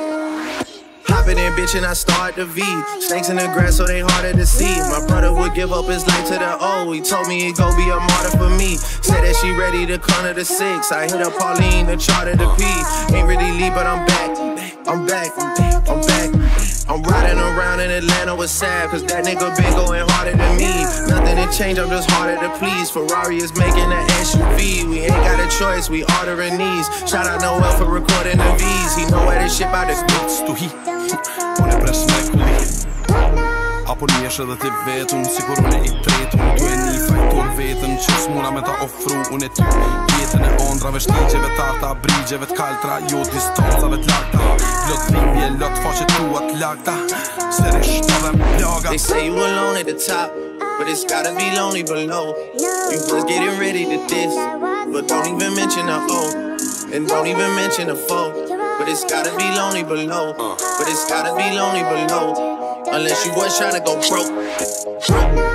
Hopping in, bitch, and I start to V. Snakes in the grass, so they harder to see. My brother would give up his life to the O. He told me he'd go be a martyr for me. Said that she ready to corner the 6. I hit up Pauline to charter the P. Ain't really leave, but I'm back. I'm back. I'm back. I'm riding around in Atlanta with Sav, cause that nigga been going harder than me. Nothing to change, I'm just harder to please. Ferrari is making an SUV. We ain't got a choice, we ordering these. Shout out Noel for recording the V's. He know where to ship out the teksti. Unë e presh me kulli Apo njesh edhe ti vetën Sigur unë e i tretën Du e një fajton vetën Që s'muna me ta ofru unë e ty Jetën e ondrave, shtigjeve tarta Brigjeve t'kaltra, jo distancave t'larta Lot dhimbje, lot faqe tuat lagta Serish t'ave m'plaga They say you alone at the top, but it's gotta be lonely below. You was getting ready to diss, but don't even mention the O. And don't even mention the foe. But it's gotta be lonely below. But it's gotta be lonely below. Unless you boys tryna go broke.